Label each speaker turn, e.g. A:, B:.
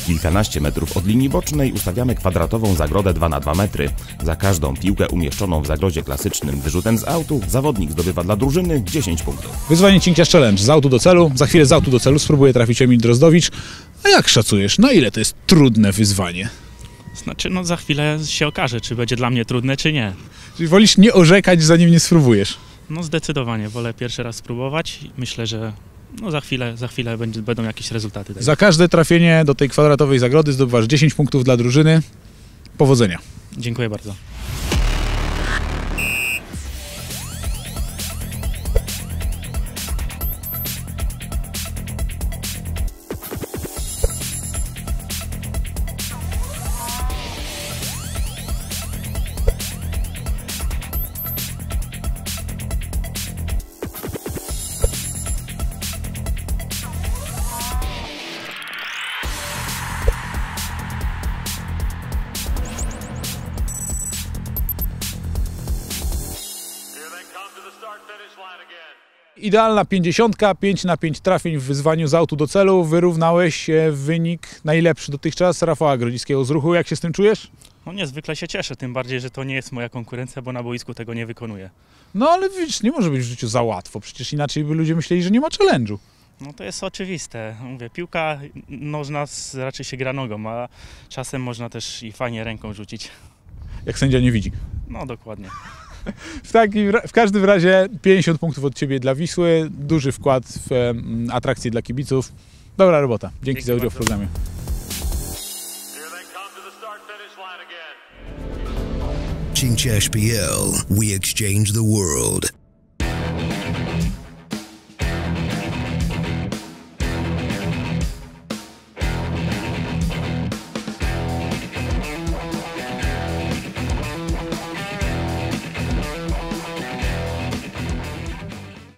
A: kilkanaście metrów od linii bocznej ustawiamy kwadratową zagrodę 2 na 2 metry. Za każdą piłkę umieszczoną w zagrodzie klasycznym wyrzutem z autu zawodnik zdobywa dla drużyny 10 punktów.
B: Wyzwanie Cinkciarz Challenge z autu do celu. Za chwilę z autu do celu spróbuje trafić Emil Drozdowicz. A jak szacujesz, na ile to jest trudne wyzwanie?
C: Znaczy, no za chwilę się okaże, czy będzie dla mnie trudne, czy nie.
B: Czyli wolisz nie orzekać, zanim nie spróbujesz?
C: No zdecydowanie, wolę pierwszy raz spróbować. Myślę, że no za chwilę będą jakieś rezultaty.
B: Za każde trafienie do tej kwadratowej zagrody zdobywasz 10 punktów dla drużyny. Powodzenia.
C: Dziękuję bardzo.
B: Idealna 50, 5 na 5 trafień w wyzwaniu z autu do celu. Wyrównałeś wynik najlepszy dotychczas Rafała Grodziskiego z Ruchu. Jak się z tym czujesz?
C: No niezwykle się cieszę, tym bardziej, że to nie jest moja konkurencja, bo na boisku tego nie wykonuję.
B: No ale widzisz, nie może być w życiu za łatwo. Przecież inaczej by ludzie myśleli, że nie ma challenge'u.
C: No to jest oczywiste. Mówię, piłka nożna raczej się gra nogą, a czasem można też i fajnie ręką rzucić.
B: Jak sędzia nie widzi.
C: No dokładnie.
B: W każdym razie 50 punktów od Ciebie dla Wisły, duży wkład w atrakcje dla kibiców. Dobra robota. Dzięki za udział w programie.
D: Cinkciarz PL, we exchange the world.